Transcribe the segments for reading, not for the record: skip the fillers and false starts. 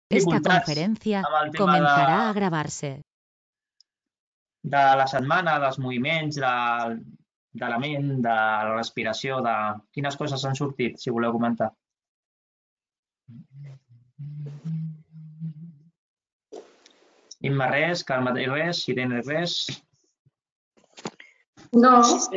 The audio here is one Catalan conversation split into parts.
Esta dificultats conferencia amb el tema comenzará a grabarse. de la setmana, dels moviments, de la ment, de la respiració, de quines coses han sortit, si voleu comentar. Imma res, Carme res, Irene res. No.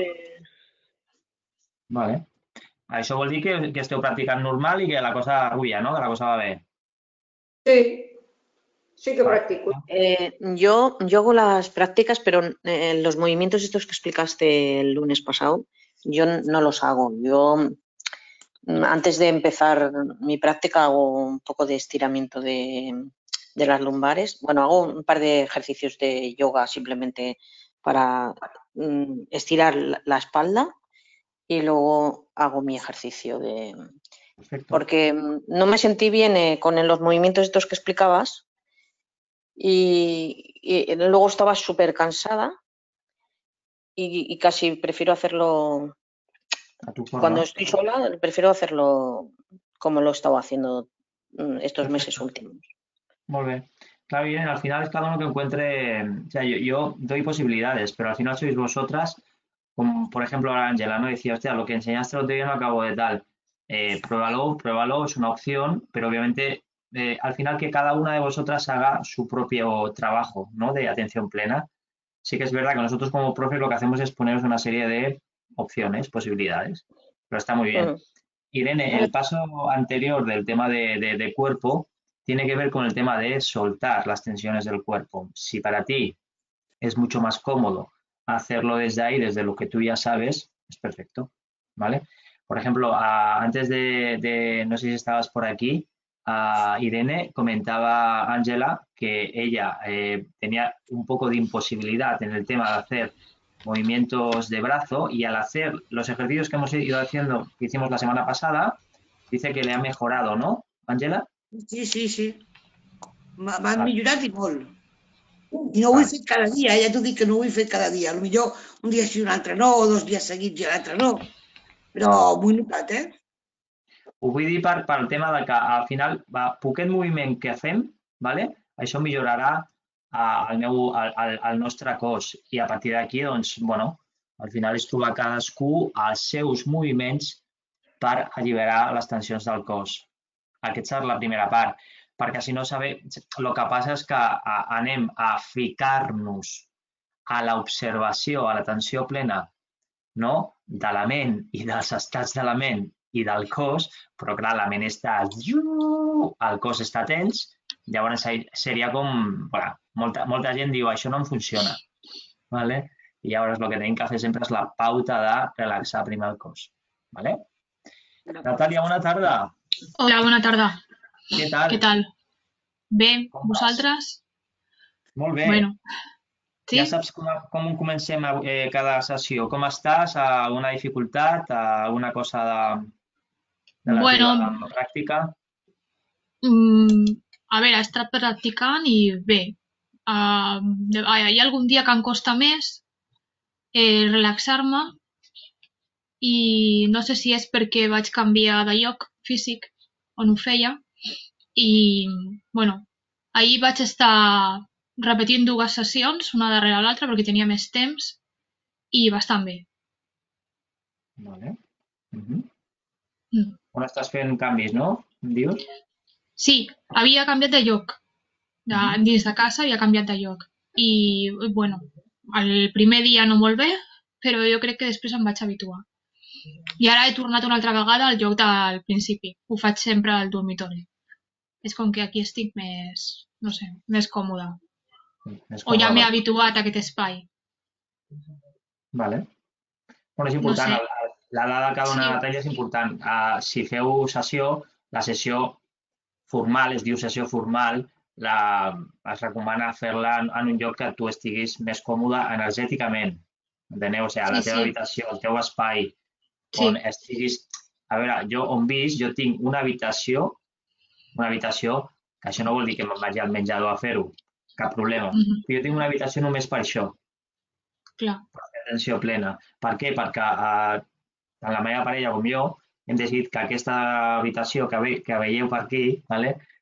Vale. Això vol dir que esteu practicant normal i que la cosa rulla, ¿no? Que la cosa va bé. Sí, sí que practico. Yo hago las prácticas, pero los movimientos estos que explicaste el lunes pasado, yo no los hago. Yo antes de empezar mi práctica hago un poco de estiramiento de las lumbares. Bueno, hago un par de ejercicios de yoga simplemente para estirar la espalda y luego hago mi ejercicio de... Perfecto. Porque no me sentí bien con los movimientos estos que explicabas y luego estaba súper cansada y casi prefiero hacerlo... A tu forma. Cuando estoy sola, prefiero hacerlo como lo he estado haciendo estos meses últimos. Muy bien. Claro, bien, al final es cada uno que encuentre, o sea, yo doy posibilidades, pero al final sois vosotras, como por ejemplo ahora Ángela, ¿no? Decía, hostia, lo que enseñaste el otro día no acabo de tal. Pruébalo, es una opción, pero obviamente al final que cada una de vosotras haga su propio trabajo, ¿no? De atención plena. Sí que es verdad que nosotros como profes lo que hacemos es poneros una serie de opciones, posibilidades, pero está muy bien. Irene, el paso anterior del tema de cuerpo tiene que ver con el tema de soltar las tensiones del cuerpo. Si para ti es mucho más cómodo hacerlo desde ahí, desde lo que tú ya sabes, es perfecto, ¿vale? Por ejemplo, antes no sé si estabas por aquí, Irene comentaba Ángela que ella tenía un poco de imposibilidad en el tema de hacer movimientos de brazo y al hacer los ejercicios que hemos ido haciendo, que hicimos la semana pasada, dice que le ha mejorado, ¿no, Ángela? Sí. M'han millorat i molt. I no ho he fet cada dia, ja t'ho dic que no ho he fet cada dia. Potser un dia sí, un altre no, o 2 dies seguits i l'altre no. Però m'ho he notat, Ho vull dir pel tema de que al final poquet moviment que fem, ¿vale? Això millorarà el nostre cos i a partir d'aquí, doncs, bueno, al final és trobar cadascú els seus moviments per alliberar les tensions del cos. Aquesta és la primera part, perquè si no el que passa és que anem a ficar-nos a l'observació, a l'atenció plena, no? De la ment i dels estats de la ment i del cos, però clar, la ment està... El cos està tens, llavors seria com... Molta gent diu, això no em funciona. ¿Vale? I llavors el que tenim que fer sempre és la pauta de relaxar primer el cos. ¿Vale? Natàlia, bona tarda. Hola, bona tarda. Què tal? Què tal? Bé, Com vas? vosaltres? Molt bé. Bueno, sí? Ja saps com comencem cada sessió. Com estàs? Alguna dificultat? Alguna cosa de la teva pràctica? A veure, he estat practicant i bé. Hi ha algun dia que em costa més relaxar-me i no sé si és perquè vaig canviar de lloc físic on ho feia i, bueno, ahir vaig estar repetint 2 sessions, una darrere l'altra, perquè tenia més temps i bastant bé. Vale. On estàs fent canvis, no? Em dius? Sí, havia canviat de lloc. Dins de casa havia canviat de lloc. I, bueno, el primer dia no molt bé, però jo crec que després em vaig habituar. I ara he tornat una altra vegada al lloc del principi. Ho faig sempre al dormitori. És com que aquí estic més, no sé, més còmoda. O ja m'he habituat a aquest espai. Vale. Bueno, és important. La dada de cada una de Natàlia és important. Si feu sessió, la sessió formal, es diu sessió formal, es recomana fer-la en un lloc que tu estiguis més còmode energèticament. Enteneu? O sigui, a la teva habitació, al teu espai, on estiguis... A veure, jo on visc, jo tinc una habitació, que això no vol dir que me'n vagi al menjador a fer-ho, cap problema. Però jo tinc una habitació només per això. Clar. Per fer atenció plena. Per què? Perquè tant la meva parella com jo hem decidit que aquesta habitació que veieu per aquí,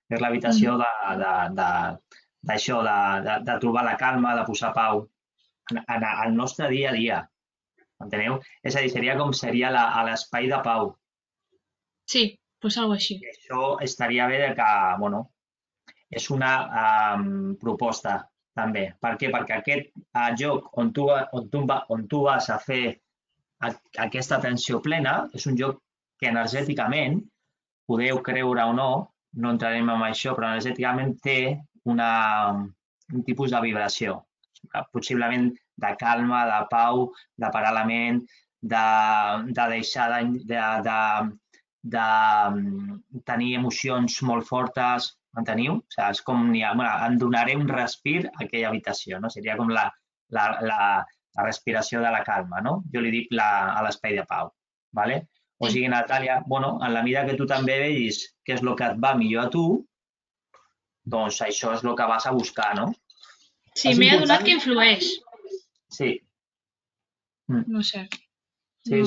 És l'habitació d'això, de trobar la calma, de posar pau al nostre dia a dia. Enteneu? És a dir, seria l'espai de pau. Sí, pues algo així. I això estaria bé que, bueno, és una proposta també. Per què? Perquè aquest joc on tu vas a fer aquesta atenció plena és un joc que energèticament, podeu creure o no, no entrarem en això, però energèticament té un tipus de vibració, possiblement de calma, de pau, de parar la ment, de deixar de tenir emocions molt fortes, enteniu? O sigui, és com, em donaré un respir a aquella habitació, no? Seria com la respiració de la calma, no? Jo li dic a l'espai de pau, ¿vale? O sigui, Natàlia, bueno, en la mida que tu també veus què és el que et va millor a tu, doncs això és el que vas a buscar, no? Sí, m'he adonat que influeix. Sí. No sé. Sí.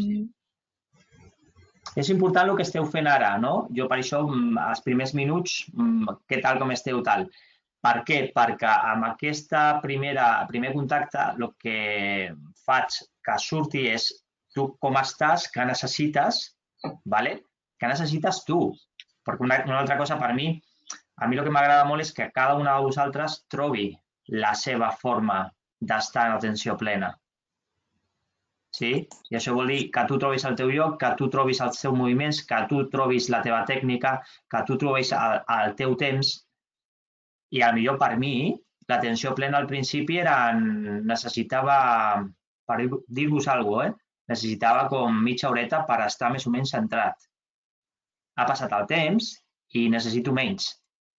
És important el que esteu fent ara, no? Jo per això, els primers minuts, què tal com esteu tal. Per què? Perquè amb aquest primer contacte el que faig que surti és tu com estàs, què necessites, ¿vale? Què necessites tu? Perquè una altra cosa per mi, a mi el que m'agrada molt és que cada una de vosaltres trobi la seva forma d'estar en atenció plena. Sí? I això vol dir que tu trobis el teu lloc, que tu trobis els teus moviments, que tu trobis la teva tècnica, que tu trobis el teu temps. I potser per mi, l'atenció plena al principi necessitava, per dir-vos alguna cosa, necessitava com mitja horeta per estar més o menys centrat. Ha passat el temps i necessito menys.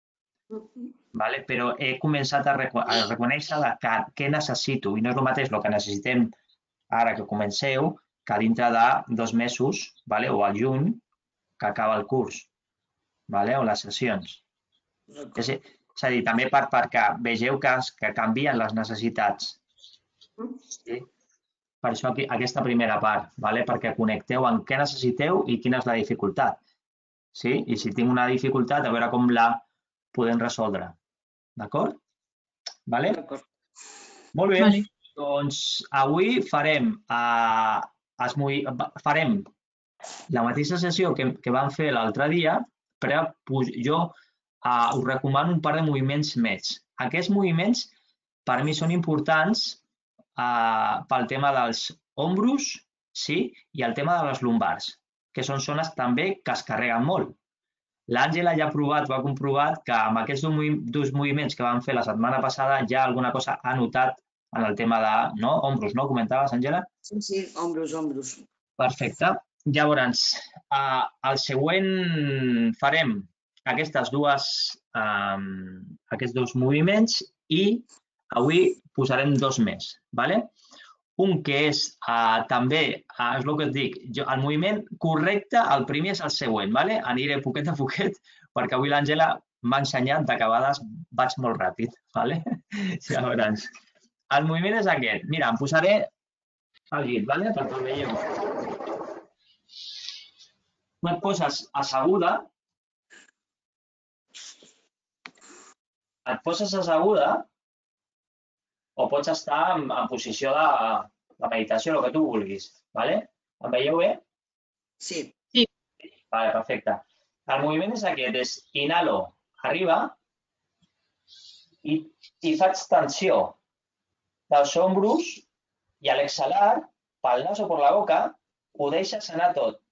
Però he començat a reconèixer què necessito i no és el mateix el que necessitem ara que comenceu que dintre de 2 mesos o al juny que acaba el curs o les sessions. És a dir, també perquè vegeu que canvien les necessitats. Per això aquesta primera part, perquè connecteu en què necessiteu i quina és la dificultat. I si tinc una dificultat, a veure com la podem resoldre. D'acord? Molt bé. Doncs avui farem la mateixa sessió que vam fer l'altre dia, però jo us recomano un par de moviments més. Aquests moviments per mi són importants pel tema dels ombros i el tema de les lumbars, que són zones també que es carreguen molt. L'Àngela ja ha comprovat que amb aquests 2 moviments que vam fer la setmana passada ja alguna cosa ha notat en el tema de ombros, no? Comentaves, Àngela? Sí, ombros. Perfecte. Llavors, el següent farem aquests 2 moviments i avui posarem 2 més. Un que és també, és el que et dic, el moviment correcte, el primer és el següent. Aniré poquet a poquet perquè avui l'Àngela m'ha ensenyat que a vegades vaig molt ràpid. Llavors, el moviment és aquest. Mira, em posaré al llit, perquè el veieu. Tu et poses asseguda. O pots estar en posició de meditació, el que tu vulguis. Em veieu bé? Sí. Perfecte. El moviment és aquest, inhalo, arriba, i faig tensió dels ombros i a l'exhalar, pel nas o per la boca, ho deixes anar tot.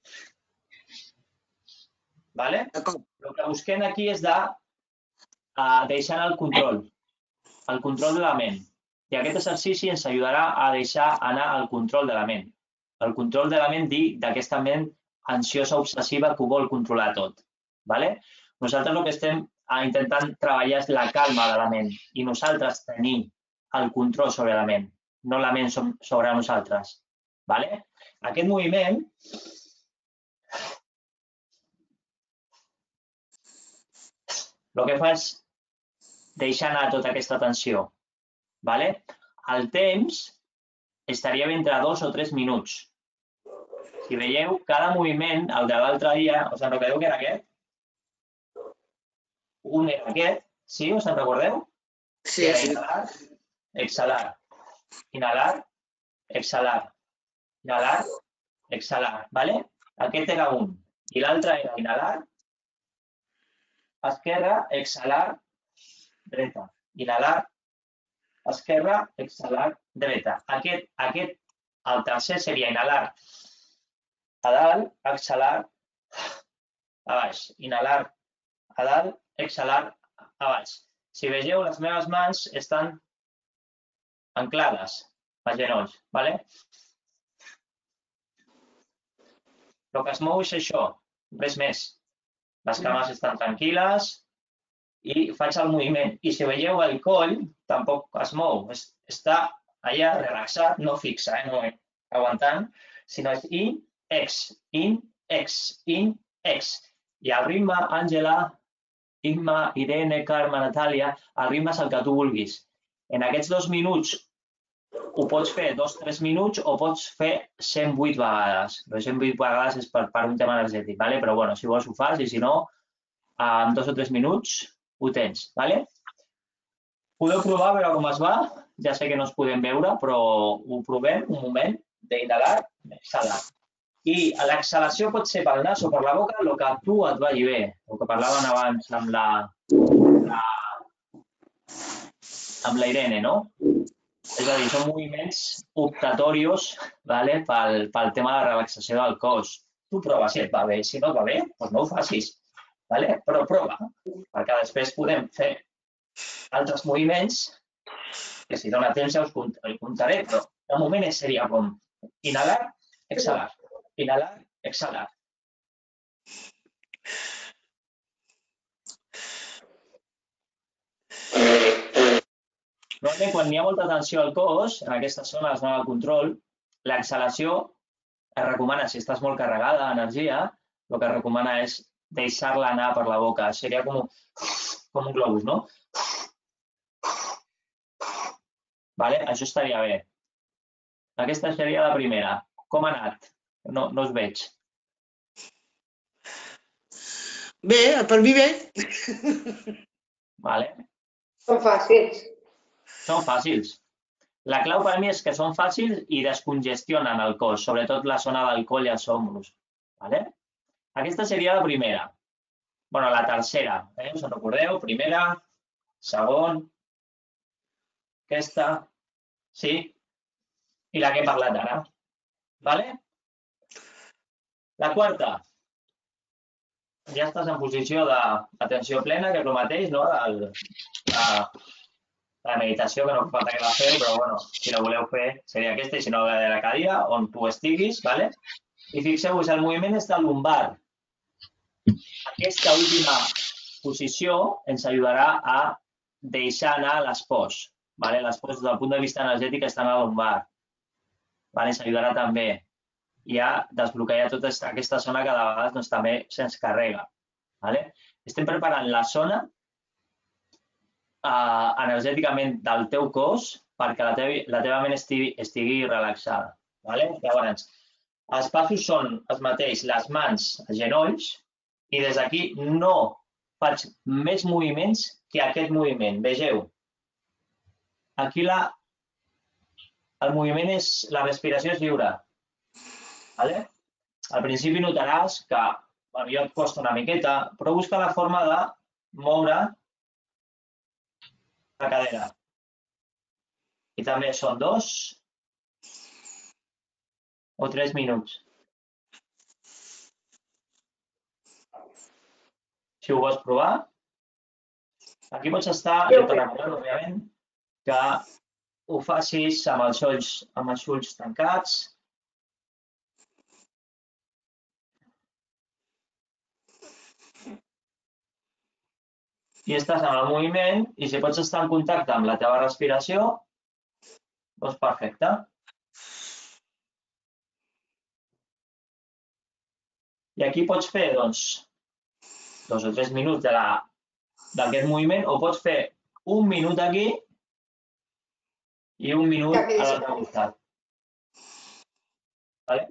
El que busquem aquí és de deixar el control de la ment. I aquest exercici ens ajudarà a deixar anar el control de la ment. El control de la ment d'aquesta ment ansiosa, obsessiva, que ho vol controlar tot. Nosaltres el que estem intentant treballar és la calma de la ment i nosaltres tenir el control sobre la ment, no la ment sobre nosaltres. Aquest moviment el que fa és deixar anar tota aquesta tensió. El temps estaria entre 2 o 3 minuts. Si veieu, cada moviment, el de l'altre dia, us en recordeu que era aquest? Un era aquest, sí? Us en recordeu? Sí, Era sí. inhalar, exhalar, inhalar, exhalar, inhalar, exhalar, ¿vale? Aquest era un. I l'altre era inhalar, esquerra, exhalar, dreta. Inhalar, esquerra, exhalar, dreta. El tercer seria inhalar a dalt, exhalar a baix. Inhalar a dalt, exhalar a baix. Si vegeu, les meves mans estan anclades als genolls, ¿vale? El que es mou és això, res més. Les cames estan tranquil·les i faig el moviment. I si veieu el coll, tampoc es mou. Està allà relaxat, no fixa, no aguantant, sinó és in, ex, in, ex, in, ex. I el ritme, Àngela, Imma, Irene, Carme, Natàlia, el ritme és el que tu vulguis. En aquests 2 minuts ho pots fer 2-3 minuts o pots fer 108 vegades. Però 108 vegades és per un tema energètic, ¿vale? Però bueno, si vols ho fas i si no, en 2 o 3 minuts ho tens, ¿vale? Podeu provar a veure com es va. Ja sé que no es podem veure, però ho provem un moment d'inhalar, exhalar. I l'exhalació pot ser pel nas o per la boca, el que a tu et vagi bé. El que parlaven abans amb la Irene, no? És a dir, són moviments optatoris, ¿vale? pel tema de relaxació del cos. Tu prova si et va bé. Si no et va bé, doncs no ho facis. ¿Vale? Però prova, perquè després podem fer altres moviments que si dona temps ja us contaré, però de moment seria com inhalar, exhalar, inhalar, exhalar. Normalment, quan hi ha molta tensió al cos, en aquesta zona, la zona del control, l'exhalació es recomana, si estàs molt carregada d'energia, el que es recomana és deixar-la anar per la boca. Seria com un globus, no? Vale? Això estaria bé. Aquesta seria la primera. Com ha anat? No us veig. Bé, per mi bé. Vale? Són fàcils. Són fàcils. La clau per mi és que són fàcils i descongestionen el cos, sobretot la zona del coll i els ombros. Vale? Aquesta seria la primera. Bueno, la tercera. Us en recordeu? Primera, segon, aquesta, sí, i la que he parlat ara. Vale? La quarta. Ja estàs en posició d'atenció plena, que és el mateix, no? La meditació, que no fa falta que la feu, però bueno, si la voleu fer seria aquesta, i si no, la de la cadira, on tu estiguis, ¿vale? I fixeu-vos, el moviment és del lumbar. Aquesta última posició ens ajudarà a deixar anar les pors. ¿Vale? Les pors, des del punt de vista energètic, estan al lumbar. ¿Vale? Ens ajudarà també a desbloquejar tota aquesta zona que de vegades doncs, també se'ns carrega. ¿Vale? Estem preparant la zona energèticament del teu cos perquè la teva ment estigui relaxada. ¿Vale? Llavors, els passos són els mateixos, les mans als genolls, i des d'aquí no faig més moviments que aquest moviment. Vegeu, aquí el moviment és, la respiració és lliure. ¿Vale? Al principi notaràs que jo et costa una miqueta, però busca la forma de moure la cadera. I també són 2 o 3 minuts. Si ho vols provar, aquí pots estar, jo te recomano, òbviament, que ho facis amb els ulls tancats. I estàs en el moviment, i si pots estar en contacte amb la teva respiració, doncs perfecte. I aquí pots fer, doncs, 2 o 3 minuts d'aquest moviment, o pots fer 1 minut aquí i 1 minut a l'altre costat. Vale?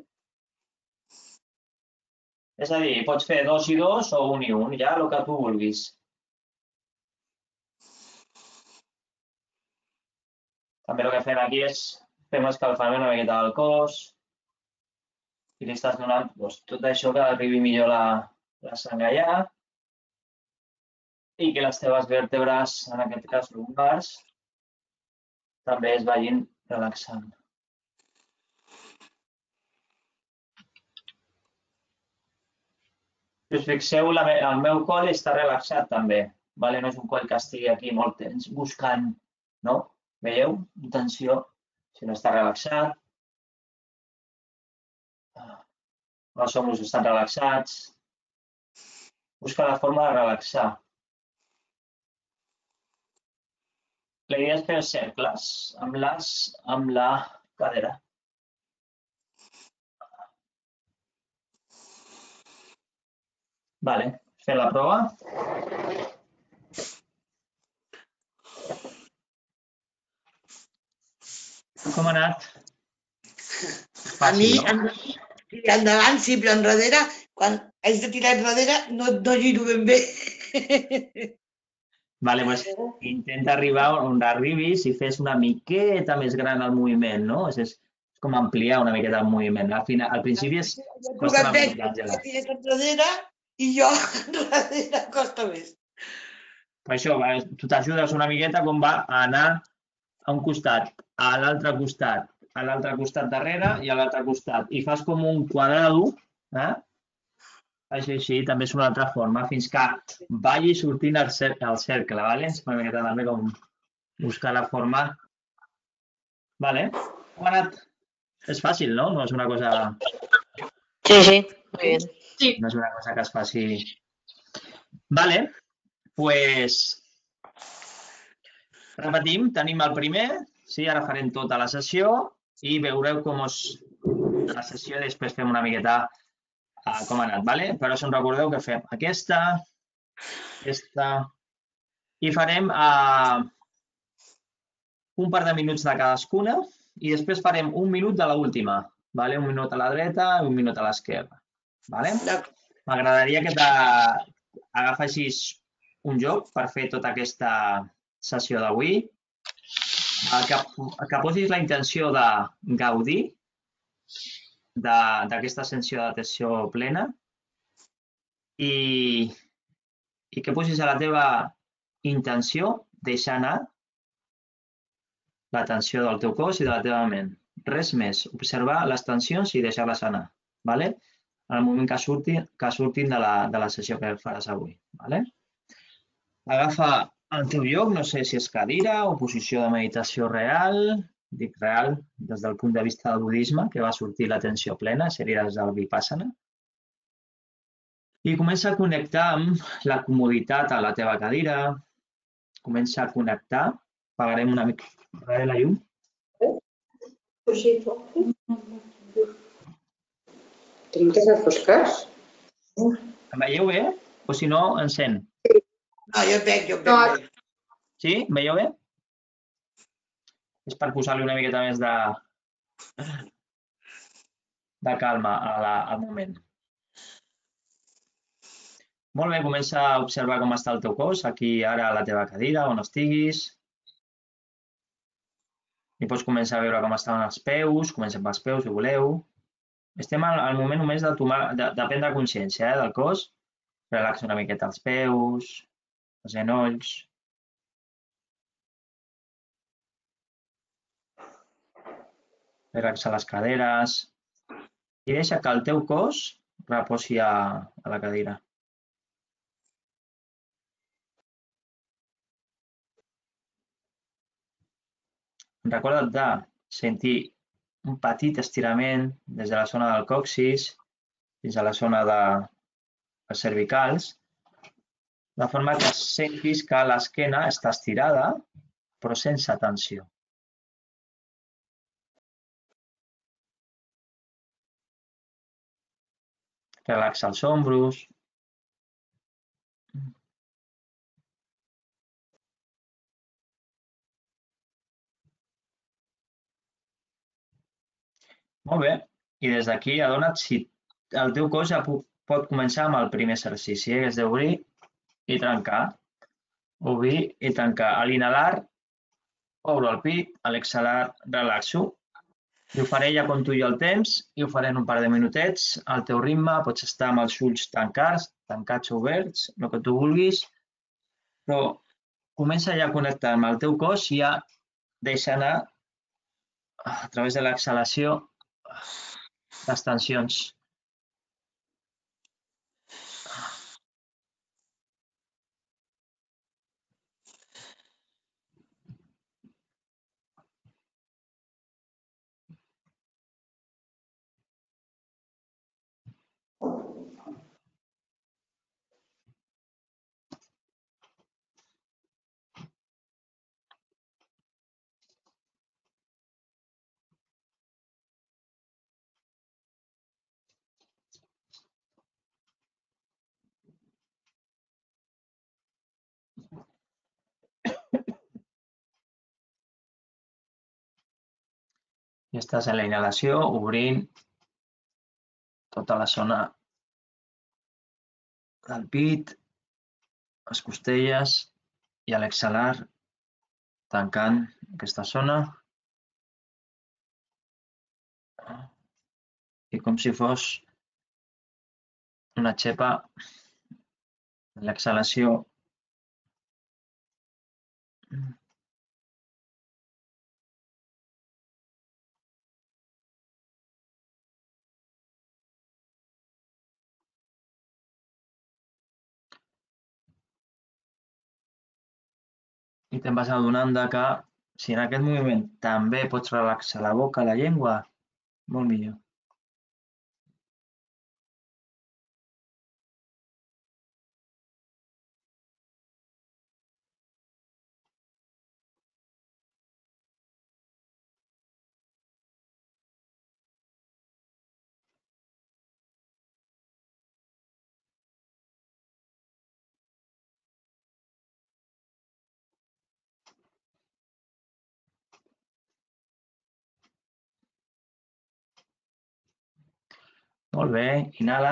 És a dir, pots fer 2 i 2 o 1 i 1, ja el que tu vulguis. També el que fem aquí és fem escalfament una miqueta del cos i li estàs donant tot això que arribi millor la sang allà i que les teves vèrtebres, en aquest cas lumbars, també es vagin relaxant. Si us fixeu, el meu coll està relaxat també. No és un coll que estigui aquí molt tens, buscant, no? Veieu? Tensió, si no està relaxat. Els ombres estan relaxats. Busca la forma de relaxar. La idea és fer cercles amb la cadera. Vale, fem la prova. Com ha anat? A mi, endavant sí, però enrere, quan haig de tirar enrere, no giro ben bé. Vale, doncs intenta arribar on arribis i fes una miqueta més gran el moviment, no? És com ampliar una miqueta el moviment. Al principi és... Costa una mica, Àngela. Enrere i jo enrere costa més. Per això, tu t'ajudes una miqueta com va a anar a un costat, a l'altre costat darrere i a l'altre costat. I fas com un quadrado, així, també és una altra forma, fins que vagi sortint el cercle, ¿vale? És una miqueta també com buscar la forma. Vale, com ha anat? És fàcil, no? No és una cosa... Sí, muy bien. Sí. No és una cosa que es faci... Vale, pues... Repetim, tenim el primer, sí, ara farem tota la sessió i veureu com és la sessió i després fem una miqueta com ha anat, ¿vale? Però si us recordeu que fem aquesta i farem un par de minuts de cadascuna i després farem un minut de l'última, ¿vale? Un minut a la dreta i un minut a l'esquerra, ¿vale? M'agradaria que agafessis un joc per fer tota aquesta sessió d'avui, que posis la intenció de gaudir d'aquesta sensació d'atenció plena i que posis a la teva intenció deixar anar l'atenció del teu cos i de la teva ment. Res més, observar les tensions i deixar-les anar, ¿vale? En el moment que surtin de la sessió que faràs avui. ¿Vale? Agafa el teu lloc, no sé si és cadira o posició de meditació real, dic real des del punt de vista del budisme, que va sortir l'atenció plena, seria des del Vipassana. I comença a connectar amb la comoditat a la teva cadira, comença a connectar, apagarem una mica la llum. Tenim que ser fosques? Em veieu bé? O si no, encén. No, jo et veig bé. Sí? Em veieu bé? És per posar-li una miqueta més de calma al moment. Molt bé, comença a observar com està el teu cos, aquí ara a la teva cadira, on estiguis. I pots començar a veure com estan els peus, comença amb els peus, si voleu. Estem al moment només de prendre consciència del cos. Relaxa una miqueta els peus, els genolls. Relaxa les caderes i deixa que el teu cos reposi a la cadira. Recorda't de sentir un petit estirament des de la zona del còccix fins a la zona dels cervicals, de forma que sentis que l'esquena està estirada, però sense tensió. Relaxa els ombros. Molt bé. I des d'aquí adona't si el teu cos ja pot començar amb el primer exercici, que és d'obrir i trencar. Obrir i tancar. A l'inhalar, obro el pit, a l'exhalar relaxo. I ho faré ja com tu i el temps, i ho faré en un par de minutets, al teu ritme, pots estar amb els ulls tancats o oberts, el que tu vulguis, però comença ja a connectar amb el teu cos i ja deixa anar, a través de l'exhalació, les tensions. I estàs en la inhalació, obrint tota la zona del pit, les costelles, i a l'exhalar, tancant aquesta zona. I com si fos una xepa, l'exhalació. I te'n vas adonant que si en aquest moviment també pots relaxar la boca, la llengua, molt millor. Molt bé, inhala.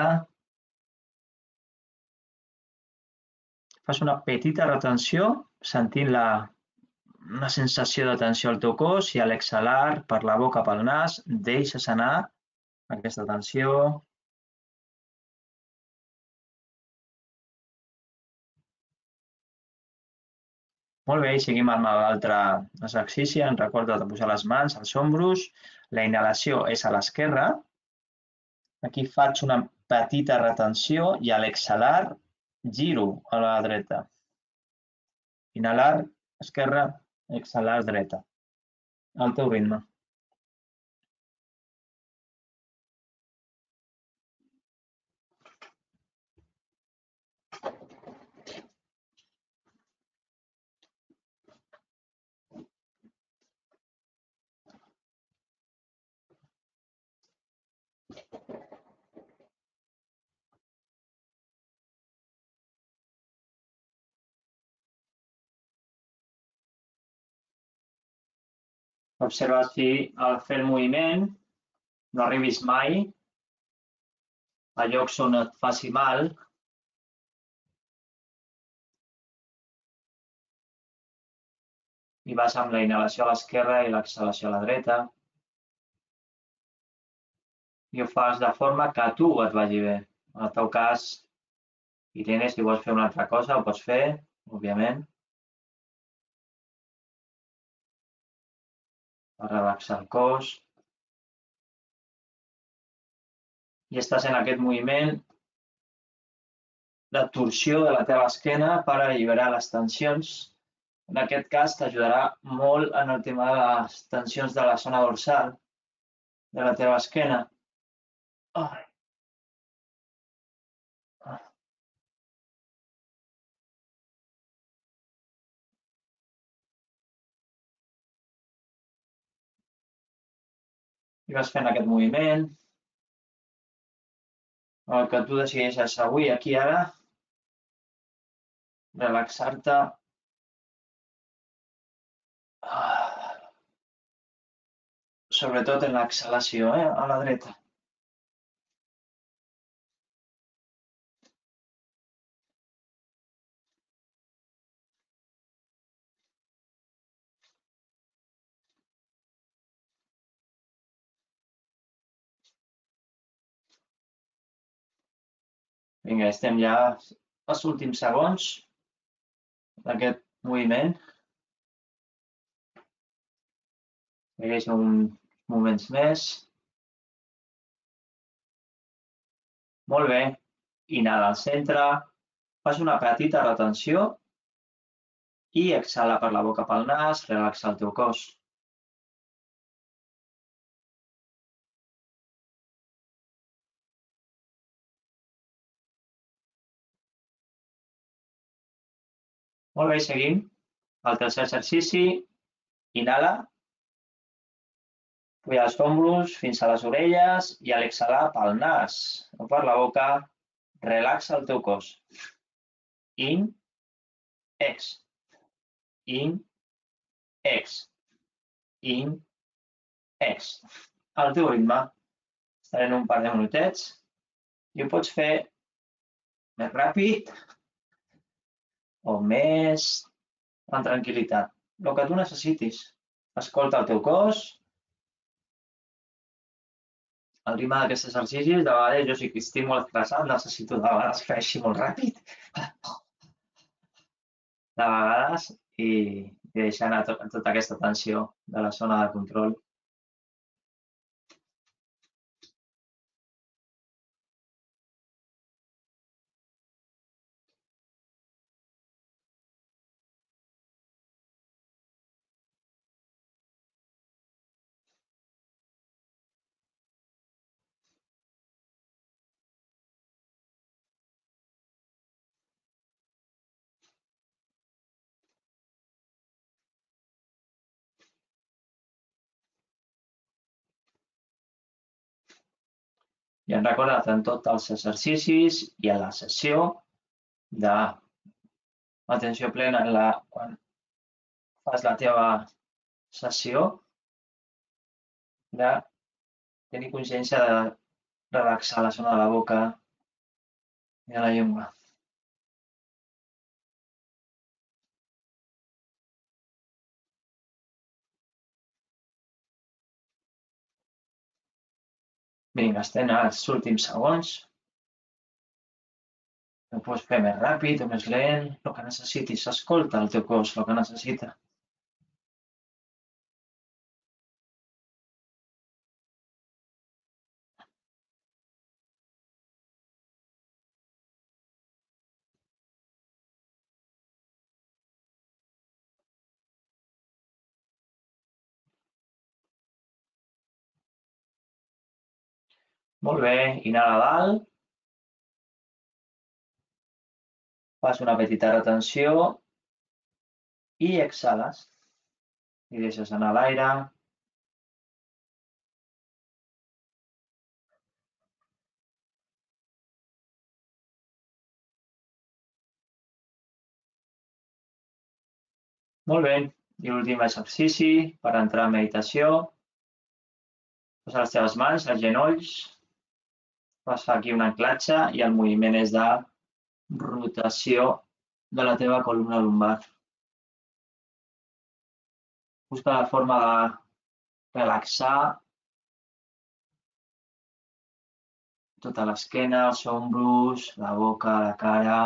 Fas una petita retenció, sentint una sensació de tensió al teu cos, i a l'exhalar per la boca, pel nas, deixes anar aquesta tensió. Molt bé, i seguim amb l'altre exercici. En recorda de posar les mans als ombros. La inhalació és a l'esquerra. Aquí faig una petita retenció i a l'exhalar giro a la dreta. Inhalar, esquerra, exhalar, dreta. Al teu ritme. Observa si al fer el moviment no arribis mai a llocs on et faci mal. I vas amb la inhalació a l'esquerra i l'exhalació a la dreta. I ho fas de forma que a tu et vagi bé. En el teu cas, Irene, si vols fer una altra cosa, ho pots fer, òbviament. Per relaxar el cos. I estàs en aquest moviment de torsió de la teva esquena per alliberar les tensions. En aquest cas t'ajudarà molt en el tema de les tensions de la zona dorsal de la teva esquena. I vas fent aquest moviment. El que tu decideixes avui, aquí, ara, relaxar-te. Sobretot en l'exhalació, a la dreta. Vinga, estem ja als últims segons d'aquest moviment. Segueix uns moments més. Molt bé. Inhala al centre. Fas una petita retenció i exhala per la boca pel nas, relaxa el teu cos. Molt bé, seguim. El tercer exercici, inhala, puja els ombros fins a les orelles i a l'exhalar pel nas, no per la boca, relaxa el teu cos. In, ex, in, ex, in, ex. Al teu ritme. Estaré en un par de minutets i ho pots fer més ràpid o més amb tranquil·litat. El que tu necessitis. Escolta el teu cos. El ritme d'aquests exercicis, de vegades jo sí que estic molt estressat, necessito de vegades fer així molt ràpid. De vegades i deixar anar tota aquesta tensió de la zona de control. I hem recordat en tots els exercicis i a la sessió d'atenció plena quan fas la teva sessió, de tenir consciència de relaxar la zona de la boca i de la llengua. Vinga, estem als últims segons. Ho pots fer més ràpid o més lent, el que necessitis. Escolta el teu cos, el que necessita. Molt bé, inhala dalt. Fas una petita retenció i exhales. I deixes anar l'aire. Molt bé. I l'últim exercici per entrar en meditació. Posa les teves mans als genolls. Fas aquí un anclatge i el moviment és de rotació de la teva columna lumbar. Busca la forma de relaxar tota l'esquena, els ombros, la boca, la cara.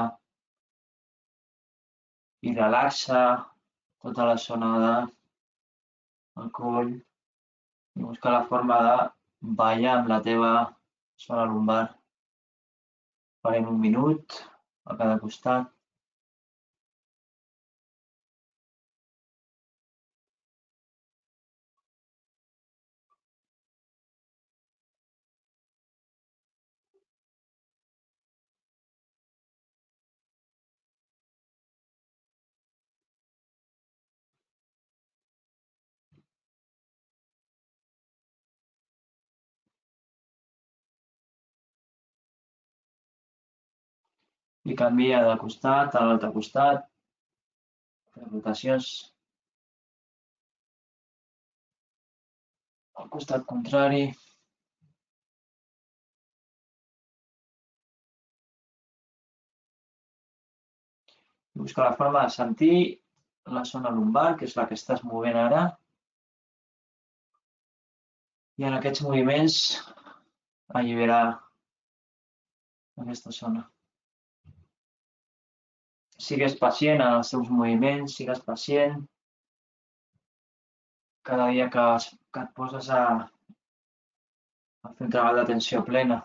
I relaxa tota la zona del coll. I busca la forma de ballar amb la teva zona lumbar. Farem un minut a cada costat. I canvia de costat a l'altre costat. Fem rotacions. Al costat contrari. Busca la forma de sentir la zona lumbar, que és la que estàs movent ara. I en aquests moviments alliberar aquesta zona. sigues pacient en els teus moviments, sigues pacient. Cada dia que et poses a fer un treball d'atenció plena.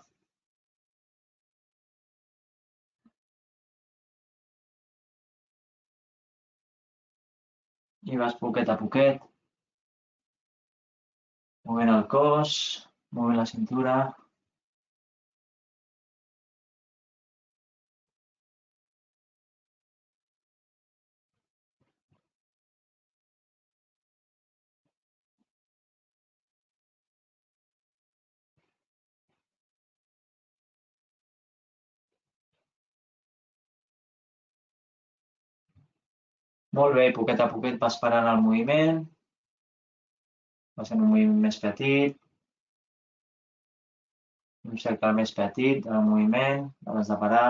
I vas poquet a poquet, movent el cos, movent la cintura. Molt bé, poquet a poquet vas parant el moviment, vas en un moviment més petit, un cercle més petit del moviment, l'has de parar.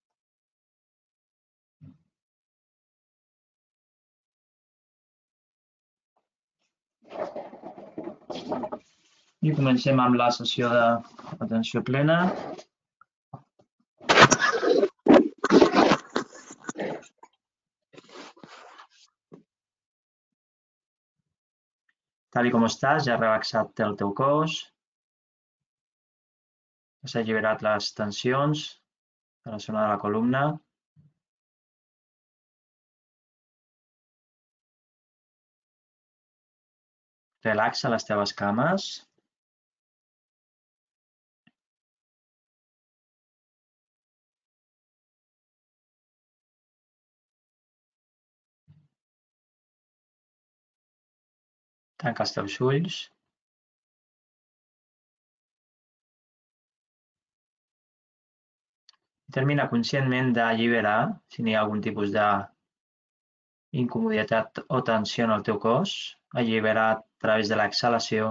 I comencem amb la sessió d'atenció plena. Tal com estàs, ja has relaxat el teu cos. Has alliberat les tensions de la zona de la columna. Relaxa les teves cames. Tanca els teus ulls. Termina conscientment d'alliberar, si n'hi ha algun tipus d'incomoditat o tensió en el teu cos, alliberar a través de l'exhalació.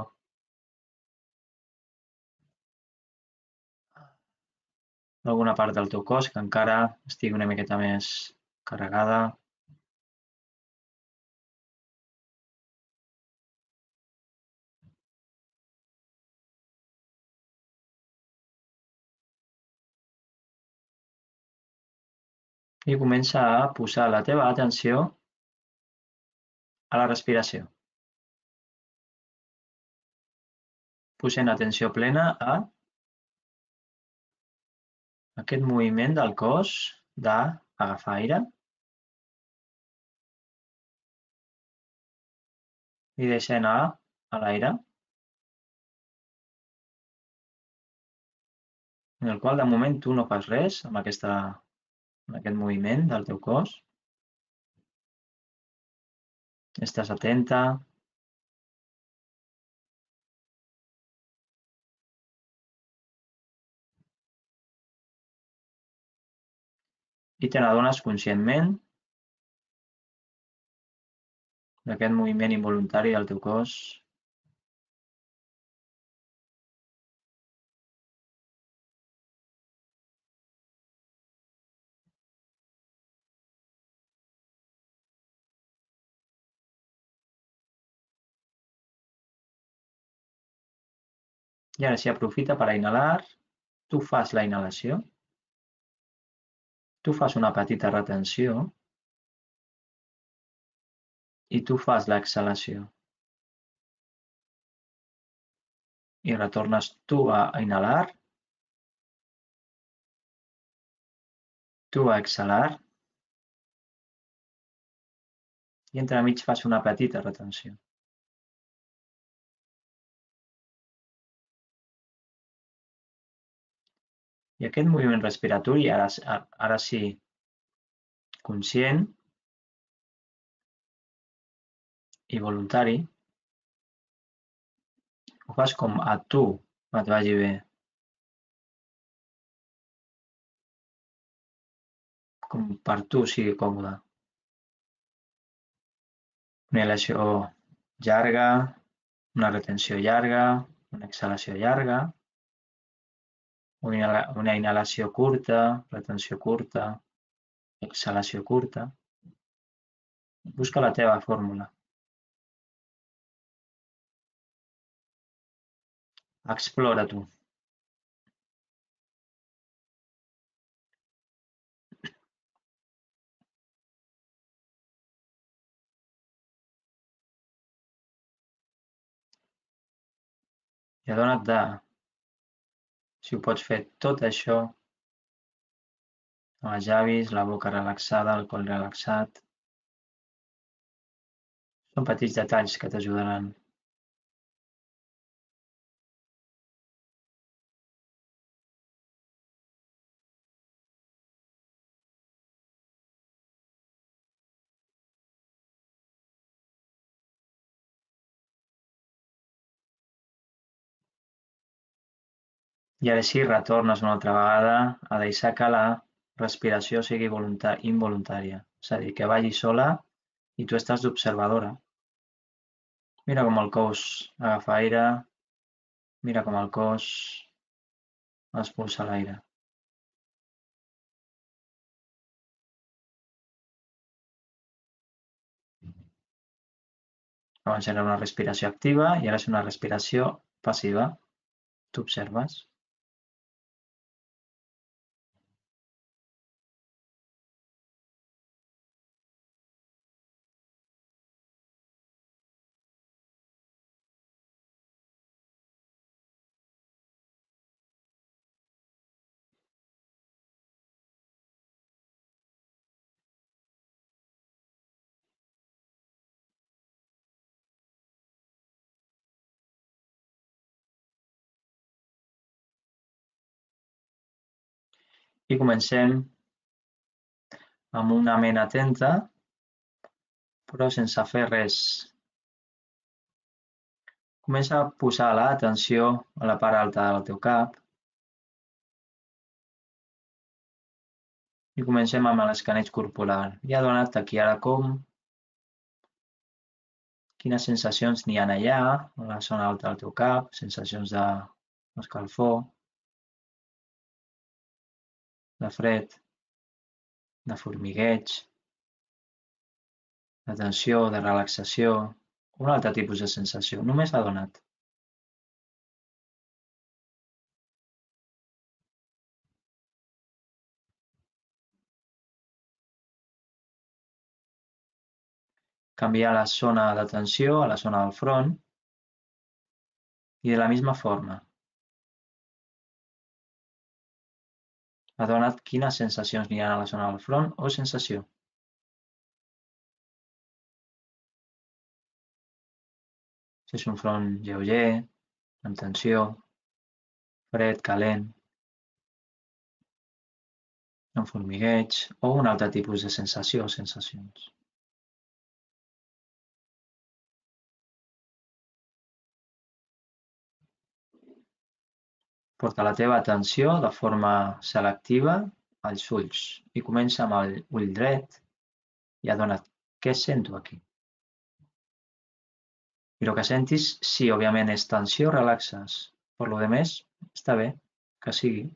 Alguna part del teu cos que encara estigui una miqueta més carregada. I comença a posar la teva atenció a la respiració. Posant atenció plena a aquest moviment del cos d'agafar aire i deixar anar a l'aire, en el qual de moment tu no fas res amb aquest moviment del teu cos. Estàs atenta. I te n'adones conscientment d'aquest moviment involuntari del teu cos. I ara s'hi aprofita per a inhalar. Tu fas la inhalació. Tu fas una petita retenció. I tu fas l'exhalació. I retornes tu a inhalar. Tu a exhalar. I entremig fas una petita retenció. I aquest moviment respiratori, ara sí, conscient i voluntari, ho fas com a tu et vagi bé. Com per tu sigui còmode. Una inhalació llarga, una retenció llarga, una exhalació llarga, una inhalació curta, retenció curta, exhalació curta. Busca la teva fórmula. Explora tu. I adona't de si ho pots fer tot això amb els llavis, la boca relaxada, el coll relaxat. Són petits detalls que t'ajudaran. I ara sí, retornes una altra vegada a deixar que la respiració sigui involuntària. És a dir, que vagi sola i tu estàs d'observadora. Mira com el cos agafa aire, mira com el cos expulsa l'aire. Abans era una respiració activa i ara és una respiració passiva. Tu observes. I comencem amb una ment atenta, però sense fer res. Comença a posar l'atenció a la part alta del teu cap i comencem amb l'escaneig corporal. I adona't aquí ara quines sensacions n'hi ha allà, a la zona alta del teu cap, sensacions d'escalfor, de fred, de formigueig, de tensió, de relaxació, un altre tipus de sensació. Només adona't. Canviar la zona de tensió a la zona del front i de la misma forma. Adona't quines sensacions n'hi ha a la zona del front o sensació. Si és un front lleuger, amb tensió, fred, calent, amb formigueig o un altre tipus de sensació o sensacions. Porta la teva atenció de forma selectiva als ulls i comença amb l'ull dret i adona't què sento aquí. I el que sentis, si òbviament és tensió, relaxes. Per lo demés, està bé, que sigui.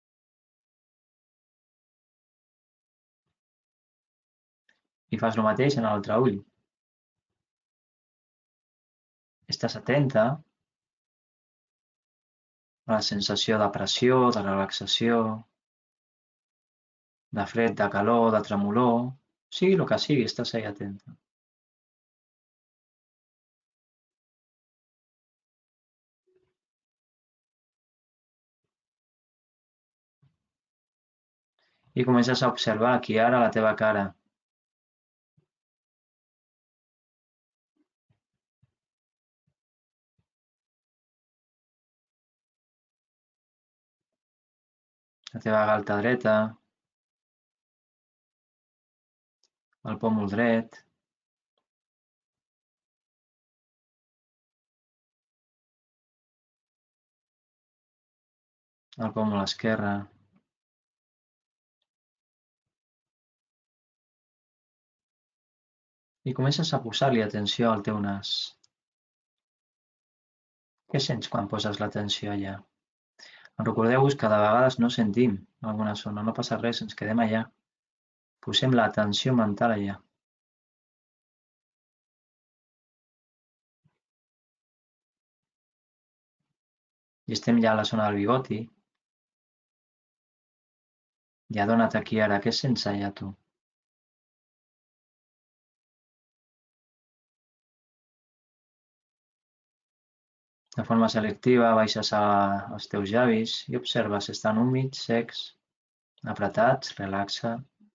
I fas el mateix en l'altre ull. Estàs atenta a la sensació de pressió, de relaxació, de fred, de calor, de tremolor, sigui el que sigui, estàs ahí atenta. I comences a observar aquí ara la teva cara. La teva galta dreta, el pòmul dret, el pòmul esquerre, i comences a posar-li atenció al teu nas. Què sents quan poses l'atenció allà? Recordeu-vos que de vegades no sentim alguna zona, no passa res, ens quedem allà. Posem l'atenció mental allà. I estem ja a la zona del bigoti. I adona't aquí ara, què sents allà tu? De forma selectiva baixes als teus llavis i observa si estan húmids, secs, apretats, relaxa.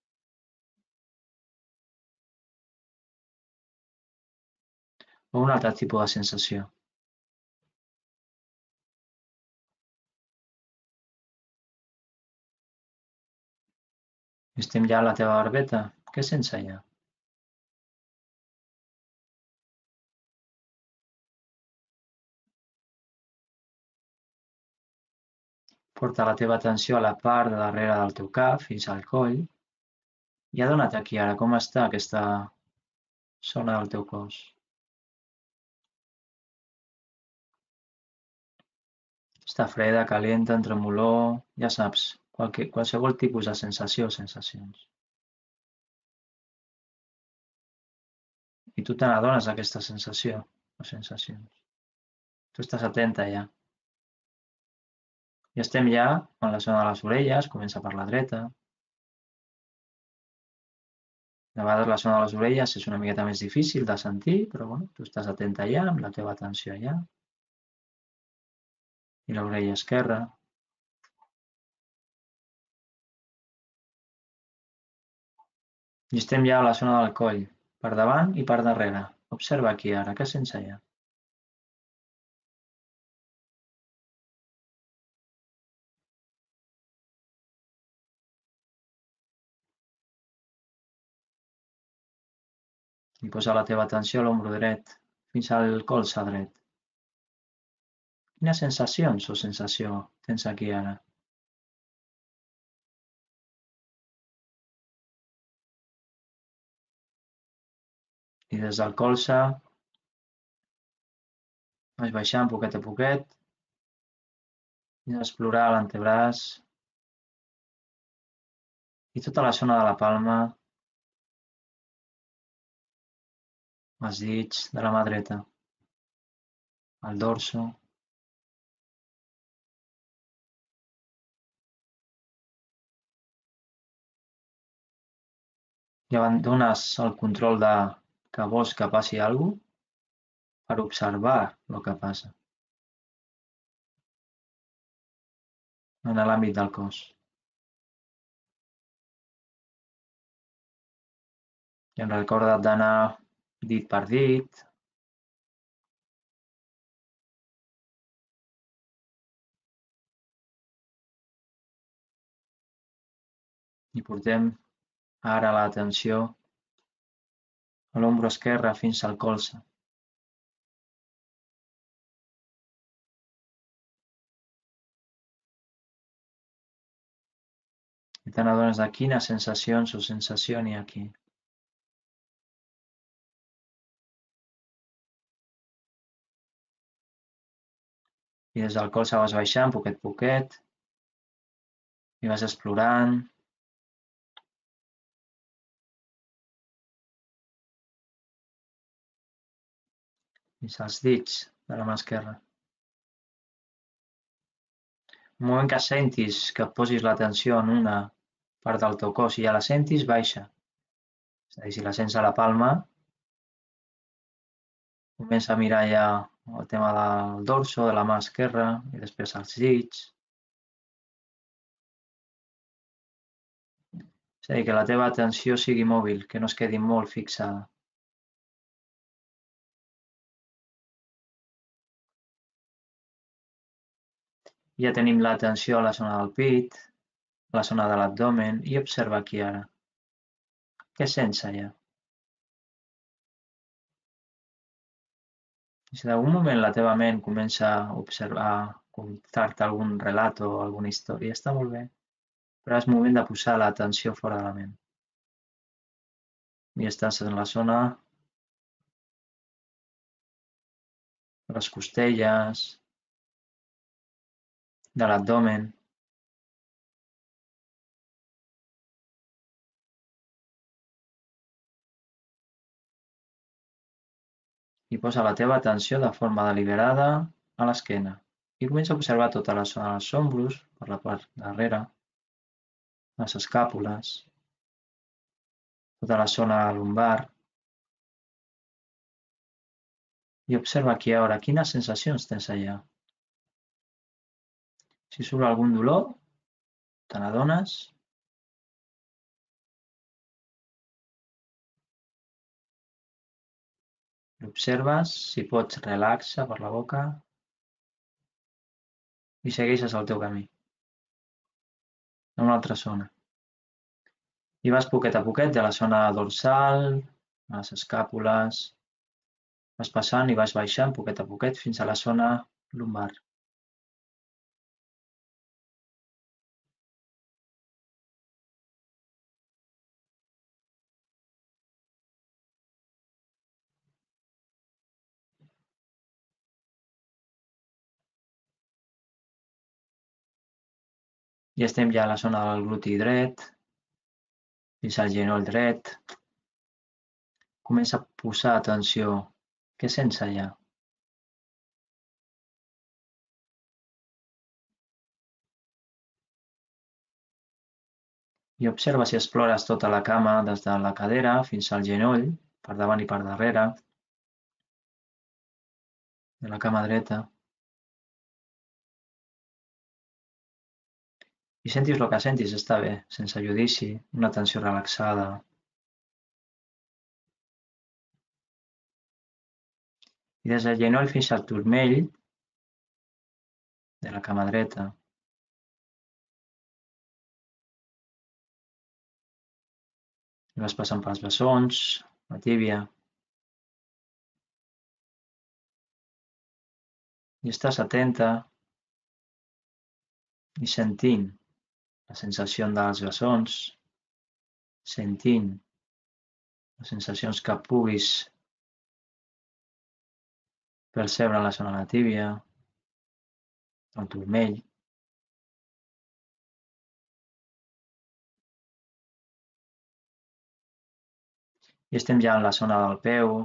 O un altre tipus de sensació. Estem ja a la teva barbeta. Què sents allà? Porta la teva atenció a la part de darrere del teu cap, fins al coll, i adona't aquí ara com està aquesta zona del teu cos. Està freda, calenta, en tremolor, ja saps, qualsevol tipus de sensació o sensacions. I tu te n'adones d'aquesta sensació o sensacions. Tu estàs atenta ja. I estem ja en la zona de les orelles, comença per la dreta. De vegades la zona de les orelles és una miqueta més difícil de sentir, però bueno, tu estàs atenta allà, amb la teva atenció allà. I l'orella esquerra. I estem ja a la zona del coll, per davant i per darrere. Observa aquí ara, què sents allà? I posa la teva atenció a l'ombro dret, fins al colze dret. Quines sensacions o sensació tens aquí ara? I des del colze vas baixant poquet a poquet i explorar l'antebraç i tota la zona de la palma, els dits de la mà dreta, el dorso. I abandones el control de que vols que passi alguna cosa per observar el que passa en l'àmbit del cos. I recorda't d'anar dit per dit, i portem ara l'atenció a l'ombro esquerre fins al colze. I te n'adones de quines sensacions o sensació n'hi ha aquí. I des del colze vas baixant poquet a poquet i vas explorant. Fins als dits de la mà esquerra. Un moment que sentis que posis l'atenció en una part del teu cos i ja la sentis, baixa. És a dir, si la sents a la palma, comença a mirar ja el tema del dorso, de la mà esquerra, i després els dits. És a dir, que la teva atenció sigui mòbil, que no es quedi molt fixada. Ja tenim l'atenció a la zona del pit, a la zona de l'abdomen, i observa aquí ara. Què sents allà? I si d'algun moment la teva ment comença a observar, a contar-te algun relat o alguna història, està molt bé, però és moment de posar l'atenció fora de la ment. I estàs en la zona de les costelles, de l'abdomen. I posa la teva atenció de forma deliberada a l'esquena. I comença a observar tota la zona dels ombros, per la part darrere, les escàpules, tota la zona lumbar. I observa aquí ara quines sensacions tens allà. Si surt algun dolor, te n'adones? L'observes, si pots, relaxa per la boca i segueixes el teu camí a una altra zona. I vas poquet a poquet de la zona dorsal, a les escàpules, vas passant i vas baixant poquet a poquet fins a la zona lumbar. I estem ja a la zona del gluti dret, fins al genoll dret. Comença a posar atenció. Què sents allà? I observa si explores tota la cama des de la cadera fins al genoll, per davant i per darrere, de la cama dreta. I sentis el que sentis, està bé, sense judici, una tensió relaxada. I des del genoll fins al turmell de la cama dreta. I vas passant pels bessons, la tíbia. I estàs atenta i sentint la sensació dels bessons, sentint les sensacions que puguis percebre en la zona de la tíbia, el turmell. I estem ja en la zona del peu,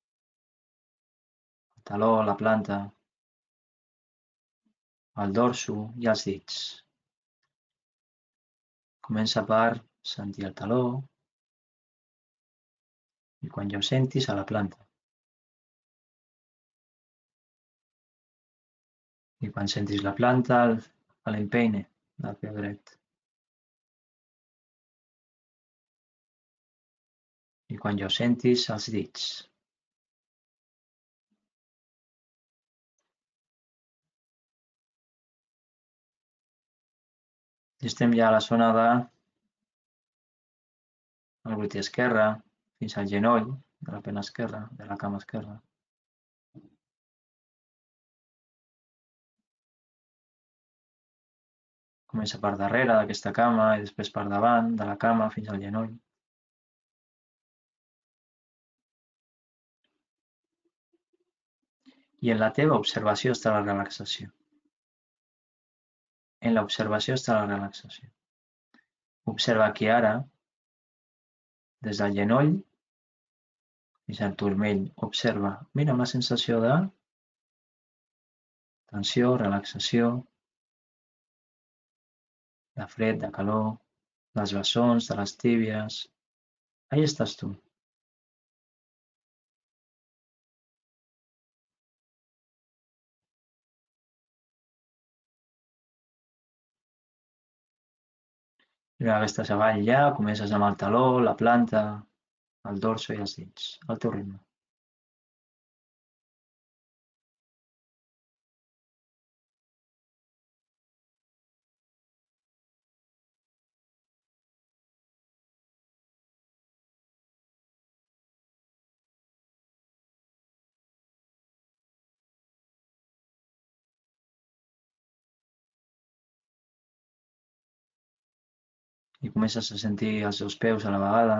el taló, la planta, el dorso i els dits. Comença per sentir el taló i quan ja ho sentis a la planta. I quan sentis la planta, a l'empeine del peu dret. I quan ja ho sentis, els dits. I estem ja a la zona del gluti esquerre, fins al genoll de la pena esquerra, de la cama esquerra. Comença per darrere d'aquesta cama i després per davant de la cama fins al genoll. I en la teva observació està la relaxació. En l'observació està la relaxació. Observa aquí ara, des del genoll fins al turmell. Observa, mira una sensació de tensió, relaxació, de fred, de calor, dels bessons, de les tíbies. Ahí estàs tu. I una vegada estàs avall ja, comences amb el taló, la planta, el dorso i els dits, al teu ritme. I comences a sentir els teus peus a la vegada.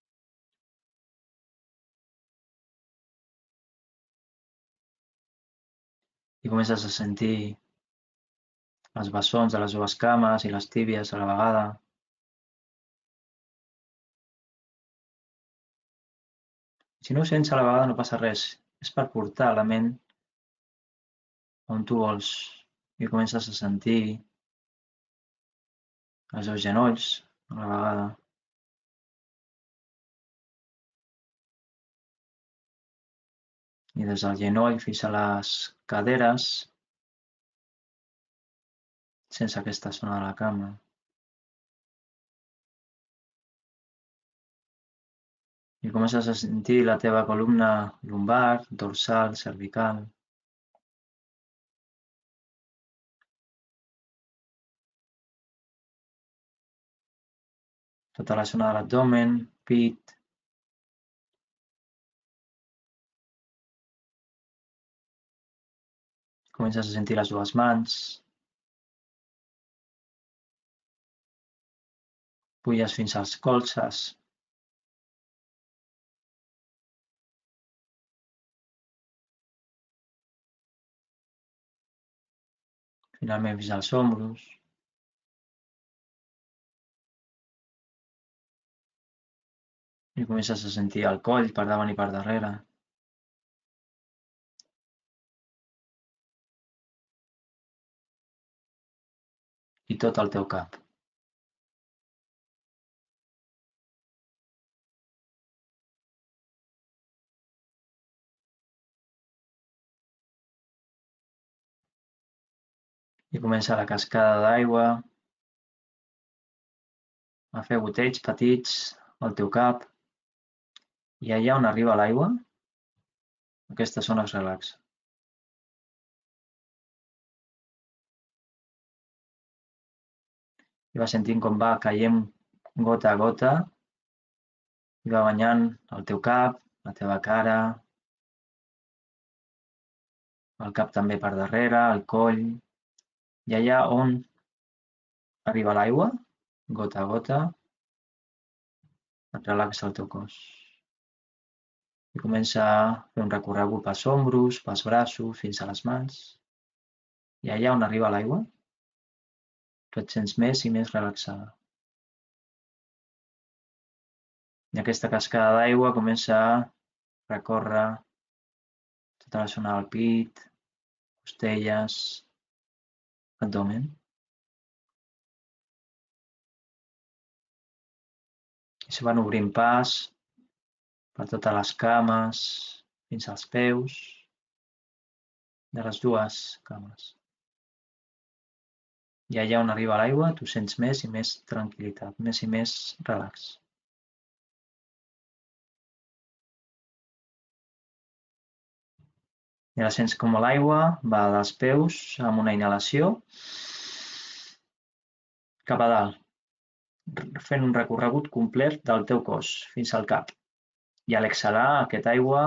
I comences a sentir els bessons de les dues cames i les tíbies a la vegada. Si no ho sents a la vegada no passa res, és per portar la ment on tu vols i comences a sentir els teus genolls a la vegada. I des del genoll fins a les caderes, sense aquesta zona de la cama. I comences a sentir la teva columna lumbar, dorsal, cervical. Tota la zona de l'abdomen, pit. Comences a sentir les dues mans. Puges fins als colzes. Finalment fins als ombros. I comences a sentir el coll per davant i per darrere. I tot el teu cap. I comença la cascada d'aigua a fer goteig petits al teu cap. I allà on arriba l'aigua, aquesta zona es relaxa. I vas sentint com va caient gota a gota i va banyant el teu cap, la teva cara, el cap també per darrere, el coll. I allà on arriba l'aigua, gota a gota, et relaxa el teu cos. I comença a fer un recorregut pels ombros, pels braços, fins a les mans. I allà on arriba l'aigua, tu et sents més i més relaxada. I aquesta cascada d'aigua comença a recórrer tota la zona del pit, costelles, abdomen. I se van obrint pas per totes les cames, fins als peus de les dues cames. I allà on arriba l'aigua, tu sents més i més tranquil·litat, més i més relax. I ara sents com l'aigua va dels peus amb una inhalació cap a dalt, fent un recorregut complet del teu cos fins al cap. I a l'exhalar, aquesta aigua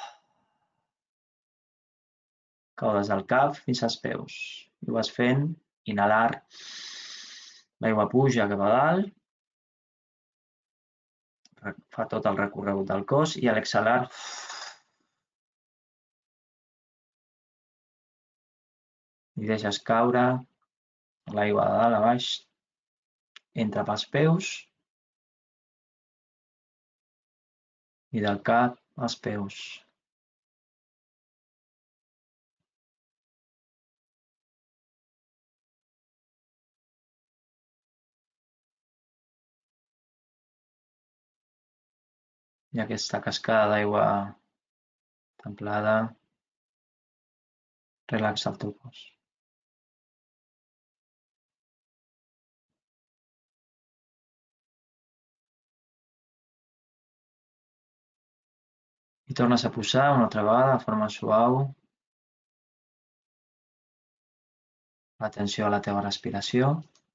cau des del cap fins als peus. I ho vas fent, inhalar, l'aigua puja cap a dalt, fa tot el recorregut del cos i a l'exhalar i deixes caure l'aigua de dalt a baix, entra pels peus i del cap als peus. I aquesta cascada d'aigua templada relaxa el teu cos. I tornes a posar una altra vegada de forma suau l'atenció a la teva respiració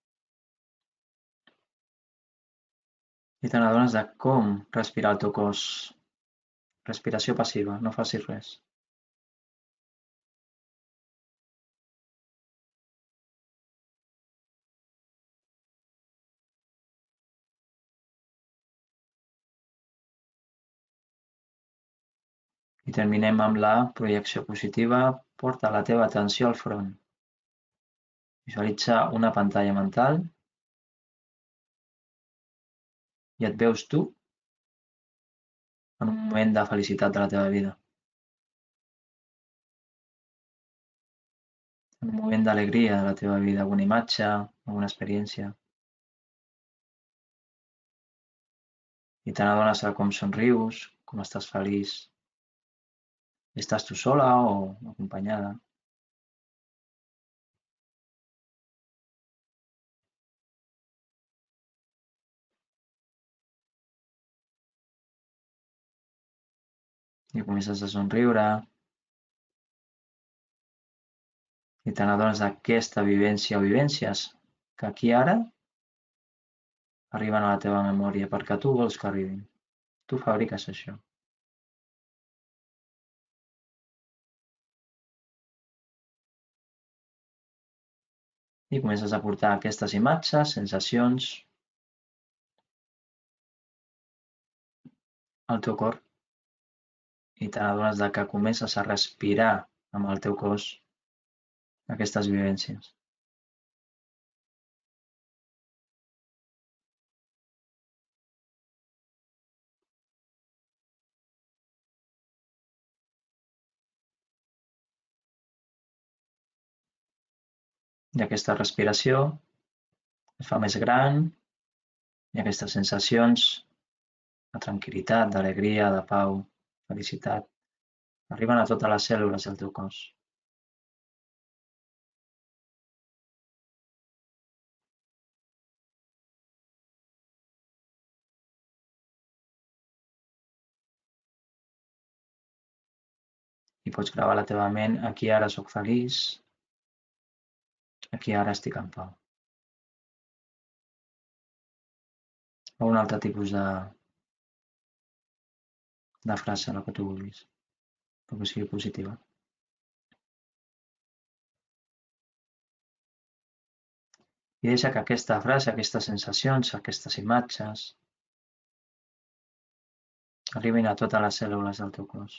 i te n'adones de com respirar el teu cos. Respiració passiva, no facis res. I terminem amb la projecció positiva. Porta la teva atenció al front. Visualitza una pantalla mental i et veus tu en un moment de felicitat de la teva vida. En un moment d'alegria de la teva vida, alguna imatge, alguna experiència. I te n'adones com somrius, com estàs feliç. Estàs tu sola o acompanyada? I comences a somriure i te n'adones d'aquesta vivència o vivències que aquí ara arriben a la teva memòria perquè tu vols que arribin. Tu fabriques això. I comences a portar aquestes imatges, sensacions al teu cor i te n'adones que comences a respirar amb el teu cos aquestes vivències. I aquesta respiració es fa més gran i aquestes sensacions de tranquil·litat, d'alegria, de pau, felicitat, arriben a totes les cèl·lules del teu cos. I pots gravar a la teva ment, aquí ara sóc feliç, aquí ara estic en pau. O un altre tipus de frase, la que tu vulguis, però que sigui positiva. I deixa que aquesta frase, aquestes sensacions, aquestes imatges arribin a totes les cèl·lules del teu cos.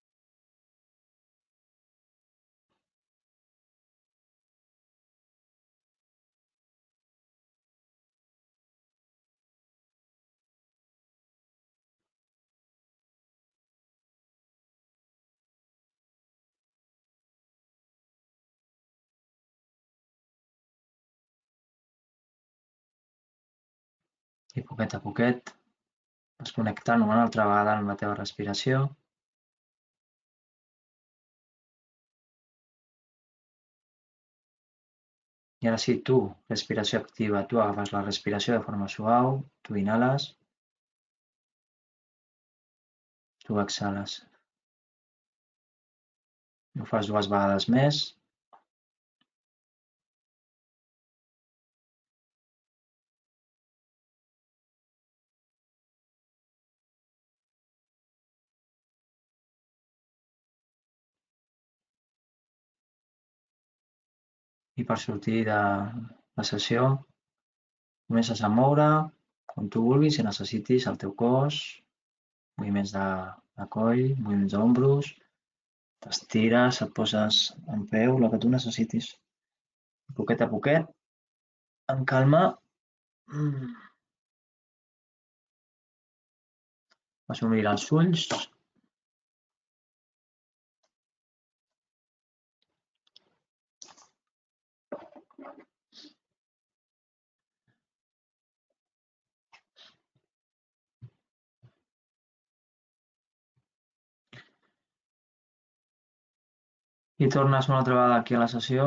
I poquet a poquet vas connectant una altra vegada amb la teva respiració. I ara sí, tu, respiració activa, tu agafes la respiració de forma suau, tu inhales, tu exhales. Ho fas 2 vegades més. I per sortir de la sessió, comences a moure com tu vulguis, si necessitis, el teu cos, moviments de coll, moviments d'ombros, t'estires, et poses en peu, el que tu necessitis. Poquet a poquet, amb calma, vas obrir els ulls. I tornes una altra vegada aquí a la sessió.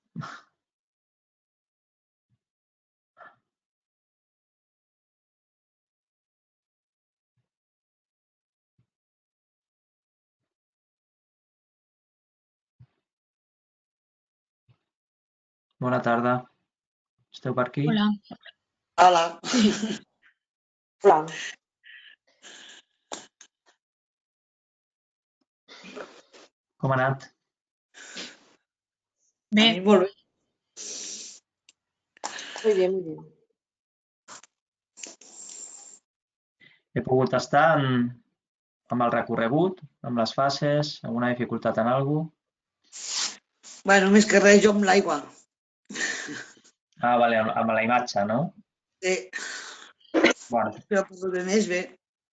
Bona tarda. Esteu per aquí? Hola. Hola. Hola. Com ha anat? Bé, A mi molt bé. Muy bien, muy bien. He pogut estar amb el recorregut, amb les fases, alguna dificultat en alguna cosa? Bueno, més que res, jo amb l'aigua. Ah, vale, amb la imatge, no? Sí, Bueno, però per lo més bé.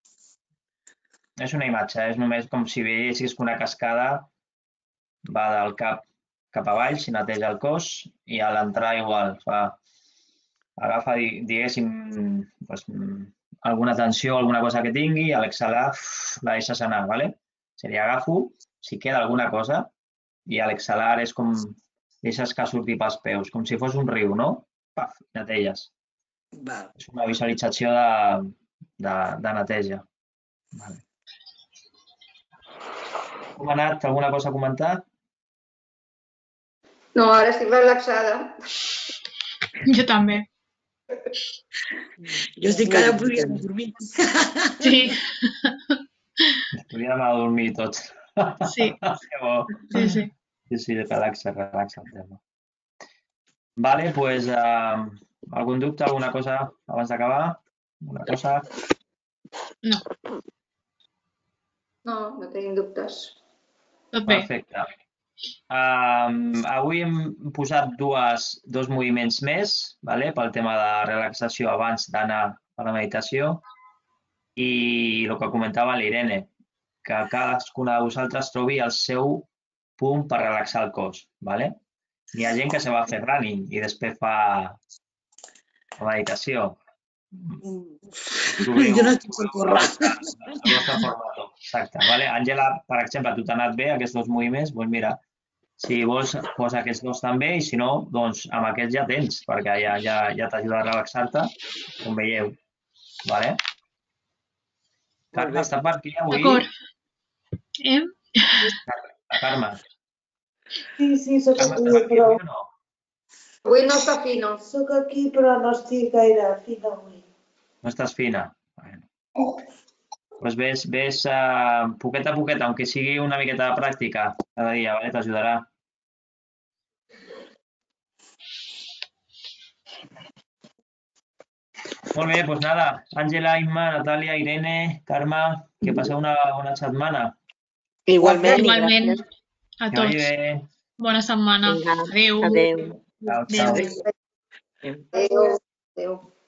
és una imatge, és només com si veiessis que una cascada va del cap cap avall, si neteja el cos, i a l'entrar igual, agafa, diguéssim, doncs, alguna tensió, alguna cosa que tingui, i a l'exhalar la deixes anar, ¿vale? Seria agafo si queda alguna cosa, i a l'exhalar és com deixes que surti pels peus, com si fos un riu, no? Paf, neteges. Val. És una visualització de neteja. Vale. Com ha anat? Alguna cosa a comentar? No, ara estic relaxada. Jo també. Jo estic que ara podria dormir. Sí, Ens podríem anar a dormir tots. sí, Que bo. sí. Sí, relaxa el tema. Vale, doncs, algun dubte, alguna cosa abans d'acabar? Alguna cosa? No, No, no tenim dubtes. tot bé. Perfecte. Avui hem posat dos moviments més, vale? Pel tema de relaxació abans d'anar a la meditació, i el que comentava l'Irene, que cadascuna de vosaltres trobi el seu punt per relaxar el cos. Vale? Hi ha gent que se va a fer running i després fa la meditació. Jo no estic per córrer. El vostre formato. Exacte. Vale? Àngela, per exemple, tu t'ha anat bé aquests dos moviments? Doncs mira, si vols, posa aquests dos també, i si no, doncs amb aquests ja tens, perquè ja t'ajuda a relaxar-te, com veieu. Vale? Carme, està per aquí avui? D'acord. Carme. Sí, sóc Carme, aquí, està per aquí però avui o no? Avui no està fino. sóc aquí, però no estic gaire fina avui. No estàs fina? Bueno. Doncs ves poquet a poquet, aunque sigui una miqueta de pràctica cada dia, ¿vale? T'ajudarà. Molt bé, doncs nada, Àngela, Imma, Natàlia, Irene, Carme, que passeu una bona setmana. Igualment, i Igualment, gràcies. a Que vagi tots. bé. Bona setmana. Vinga, Adéu. adéu. Ciao, ciao. Adéu. Adéu. Adéu.